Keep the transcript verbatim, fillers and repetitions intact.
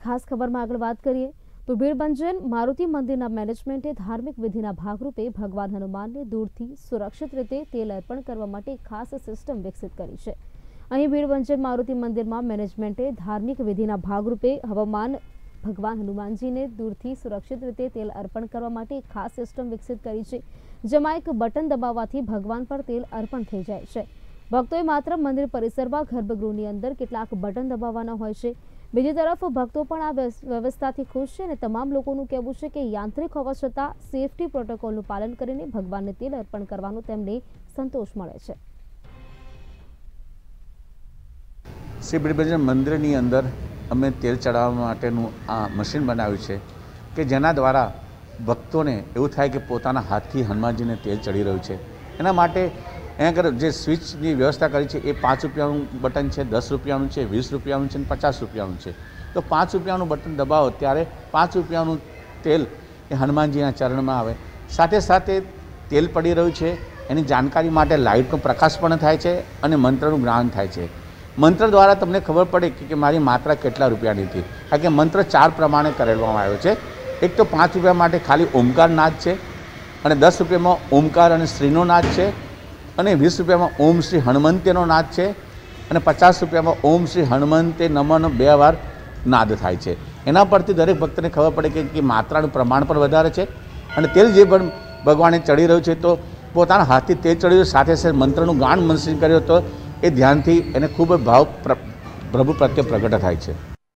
खास खबर में आगळ बात करिए तो भीड़बंजन मारुति मंदिर मैनेजमेंटे धार्मिक विधिना भागरूपे भगवान हनुमान ने दूरथी सुरक्षित रीते तेल अर्पण करवा माटे एक खास सिस्टम विकसित करी छे। अहीं भीड़बंजन मारुति मंदिर में मैनेजमेंटे धार्मिक विधिना भागरूपे हवामान भगवान हनुमानजी ने दूरथी सुरक्षित रीते तेल अर्पण करवा माटे एक खास सिस्टम विकसित करी छे, जेमां एक बटन दबाववाथी भगवान पर तेल अर्पण थई जाय छे। भक्तोए मात्र मंदिर परिसर में गर्भगृहनी अंदर केटलाक बटन दबाववाना होय छे। बीजी तरफ भक्तों पण आ व्यवस्थाथी खुश छे अने तमाम लोकोनुं कहेवुं छे के यांत्रिक होवा छतां सेफ्टी प्रोटोकॉलनुं पालन करीने भगवानने तेल अर्पण करवानो तेમને संतोष मळे छे। श्री भीड़बंजन मंदिरनी अंदर अमे तेल चढ़ाववा माटेनुं आ मशीन बनाव्युं छे के जेना द्वारा भक्तोने एवुं थाय के पोताना हाथथी हनुमानजीने तेल चढ़ी रह्युं छे। एना माटे अहीं આગળ જે સ્વિચની વ્યવસ્થા કરી છે એ પાંચ રૂપિયાનું બટન છે, દસ રૂપિયાનું છે, વીસ રૂપિયાનું છે અને પચાસ રૂપિયાનું છે। તો પાંચ રૂપિયાનું બટન દબાવો ત્યારે પાંચ રૂપિયાનું તેલ એ હનુમાનજીના ચરણમાં આવે। સાથે સાથે તેલ પડી રહ્યું છે એની જાણકારી માટે લાઇટનો પ્રકાશ પણ થાય છે અને મંત્રનું જ્ઞાન થાય છે। મંત્ર દ્વારા તમને ખબર પડે કે મારી માત્રા કેટલા રૂપિયાની હતી, કારણ કે મંત્ર ચાર પ્રમાણે કરેવામાં આવ્યો છે। એક તો પાંચ રૂપિયા માટે ખાલી ઓમકાર નાદ છે અને દસ રૂપિયામાં ઓમકાર અને શ્રીનો નાદ છે અને વીસ રૂપિयाમાં ओम श्री हनुमंतेनो नाद है और पचास रुपया ओम श्री हनुमंते नमोनो बे वार नाद थाय छे। एना परथी दरेक भक्तने खबर पड़े कि, कि मात्रानुं प्रमाण पण वधारे छे अने तेल जे पण भगवाने चढ़ी रह्युं छे तो पोताना हाथथी तेल चढ़ी साथे साथे मंत्रनुं गान मंत्र कर्यो तो ए ध्यानथी एने खूब भाव प्रभु प्रत्ये प्रगट थाय छे।